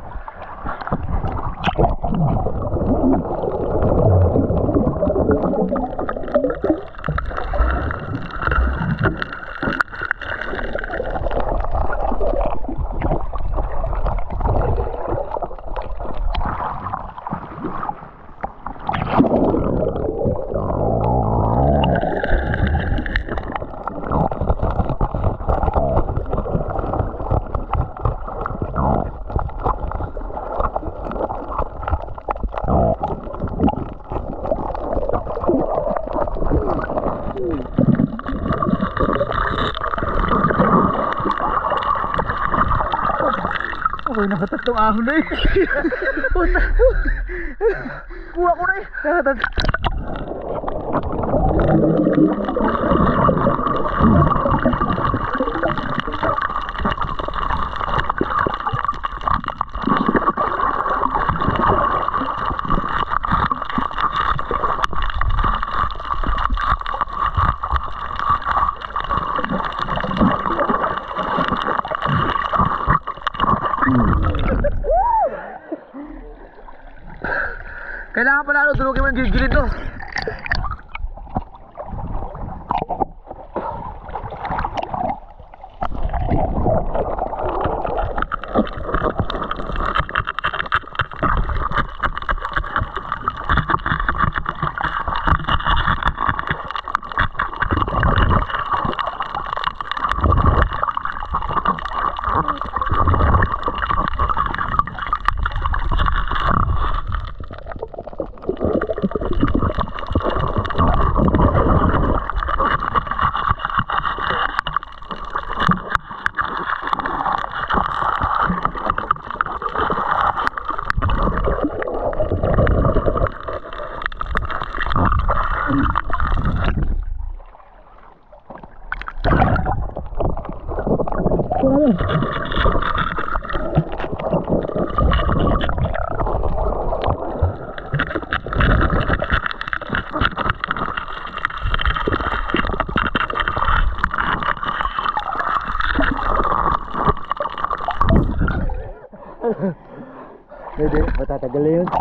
Ako'y nakatatlong ahon na eh. Punta. Kuha ko na eh. Kailangan pala durugin mo yung gilid to. Hindi, matatagal na yun.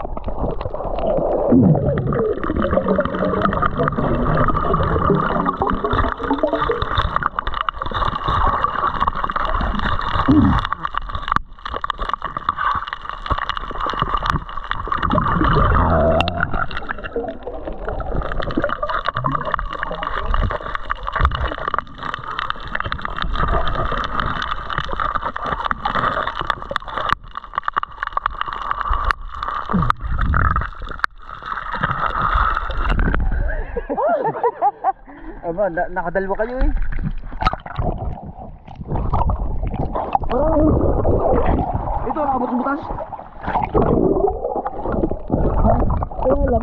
Aba, nakadalwa kayo eh. Ito, nakabot sa butas. Kaya lang.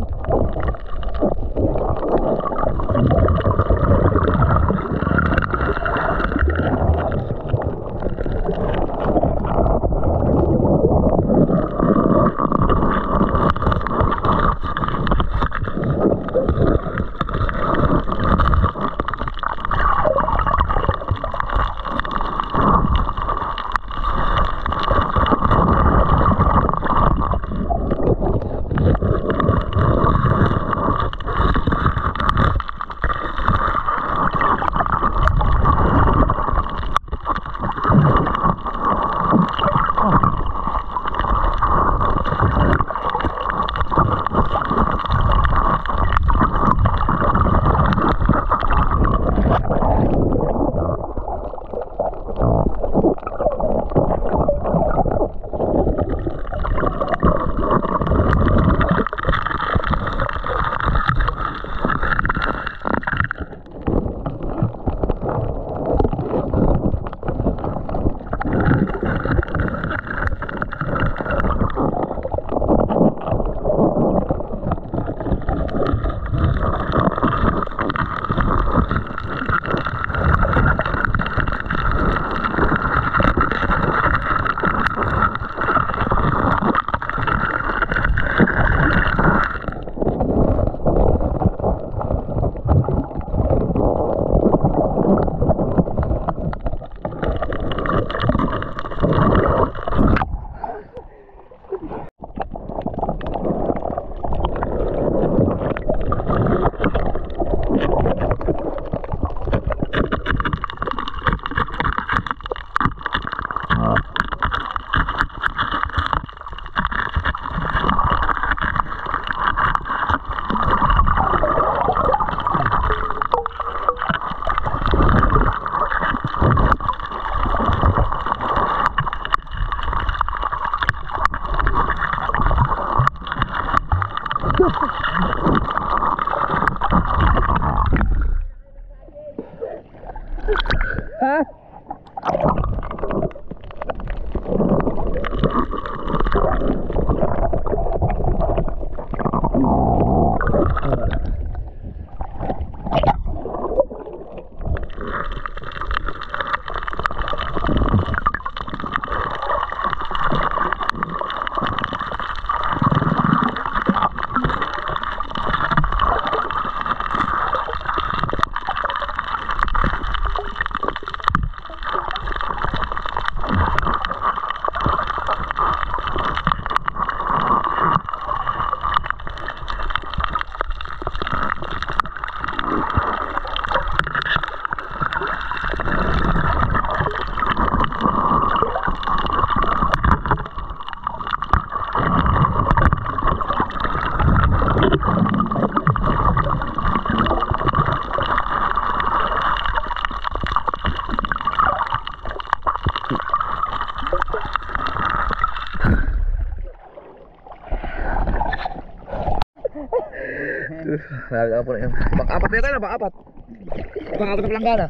Malapit ako po na yun. Pang-apat na tayo, pang-apat. Pang-apat na palanggana.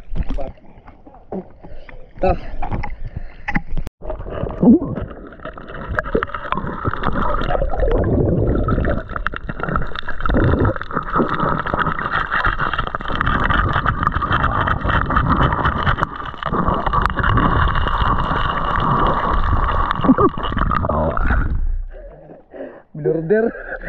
Ito. Blurder.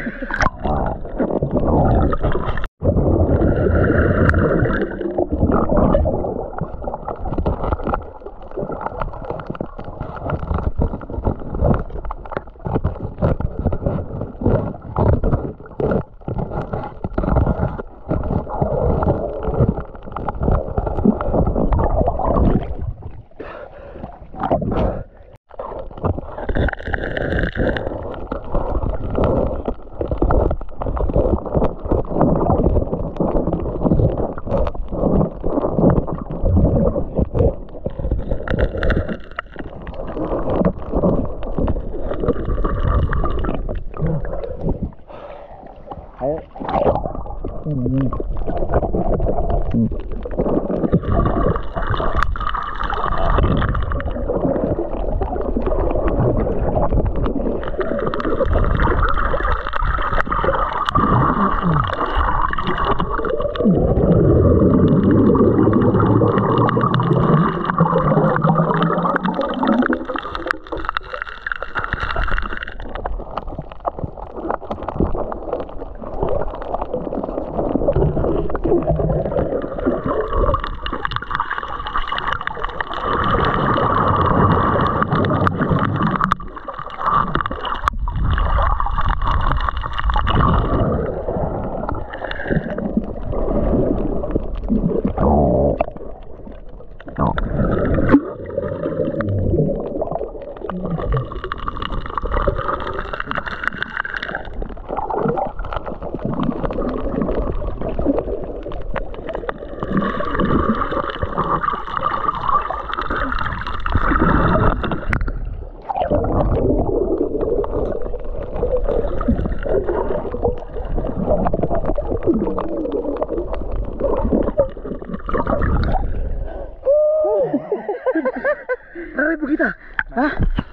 Marami po kita. Ha?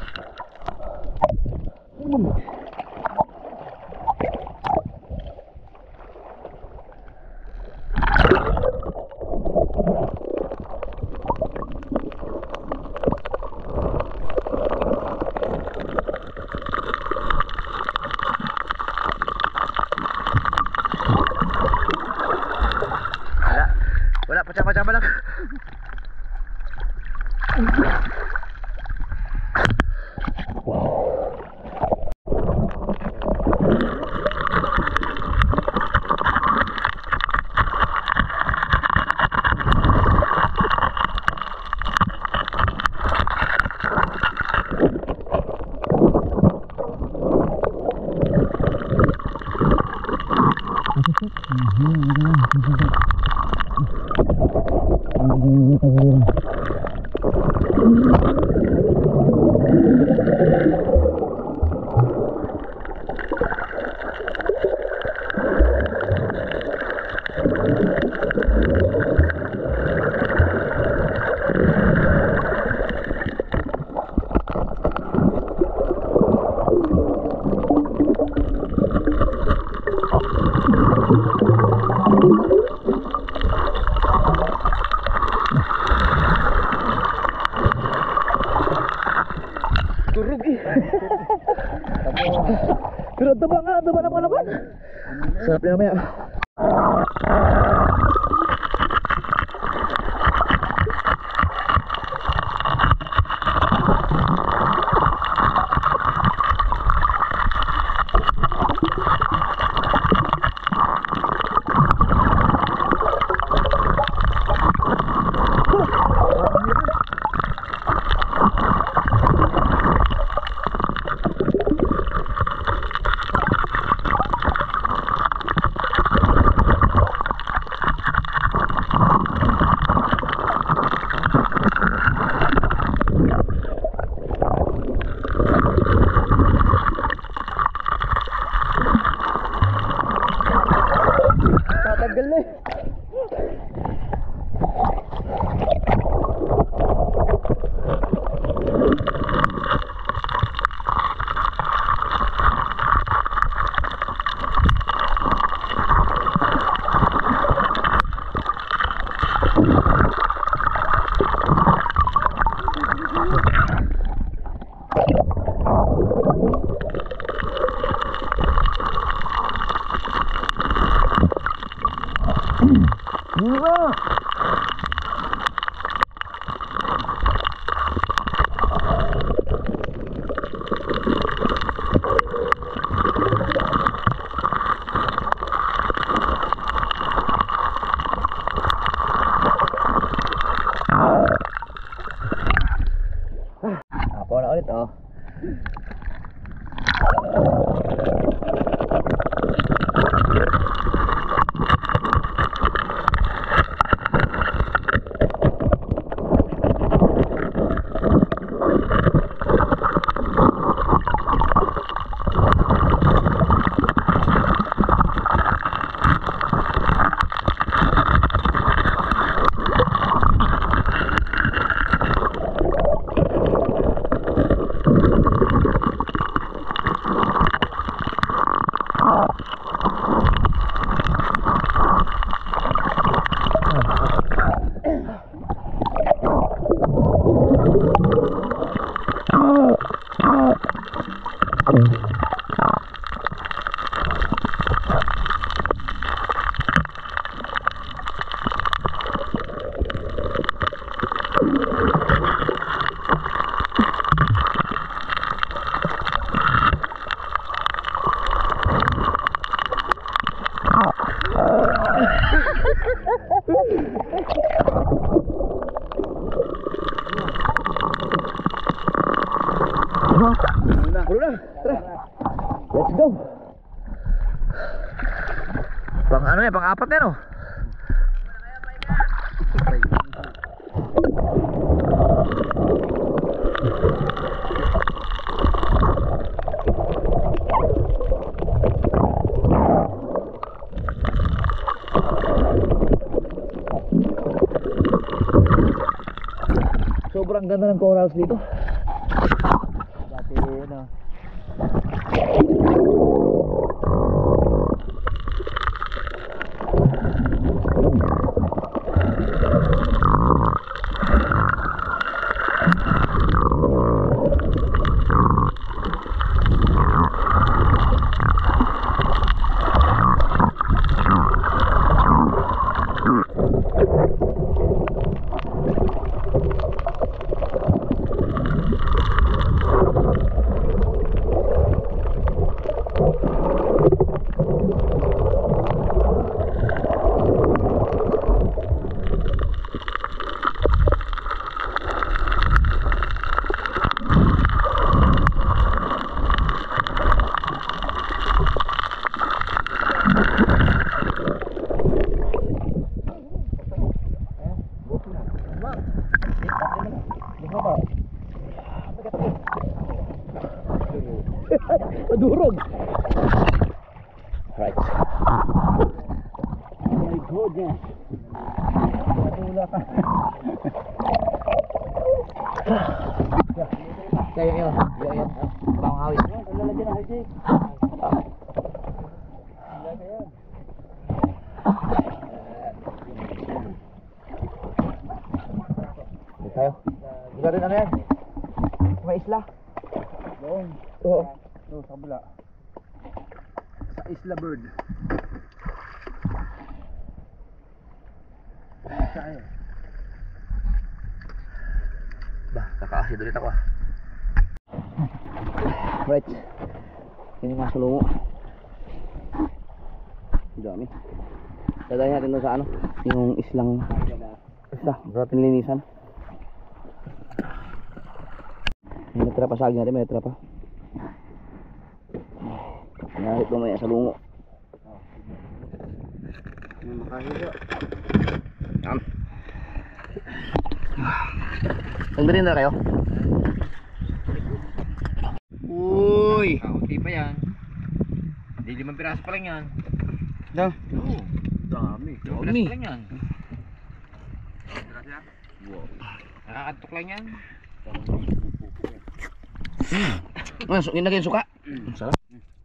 Wala, pacama-pacama lang. Turug eh. Pero taba nga, taba na mga laban. Sarap na mamaya. Ako na ulit oh. Pulo na, tara. Let's go. Pang ano yan, pang apat yan oh. Sobrang ganda ng corals dito. Dati ano. Madurog. Right. Oh my goodness. Madula ka. Kaya yun. Yun. Bang awit. Lalagyan na high. Tayo. Gila rin ano yan? May isla. Doon. Oo. Doon sa kabila. Sa Isla Bird. Kaya. Bah, kaka-acid ulit ako ah. Right. Yun yung mga sulungo. Dami. Dadahin natin doon sa ano, yung islang isla, dapat nilinisan. May natira pa saging natin, may natira pa. Nahit mamaya sa lungo. May makahiga. Yan. Nagbirin na kayo? Uy! Kaunti pa yan. Hindi 5 piraso pa lang yan. Daw. Dami. Dami. Lang yan. Nakakatok lang yan. Ginagay yung suka. Sarap.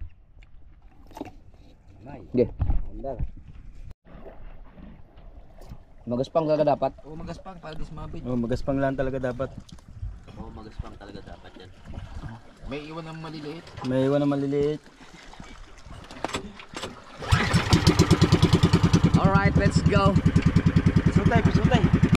Sige. Magaspang talaga dapat. Oo, magaspang para di sumabit. Oh, magaspang lang talaga dapat. Oo, magaspang talaga dapat yan. May iwan ng maliliit. May iwan na maliliit. Alright, let's go. Sutay, sutay.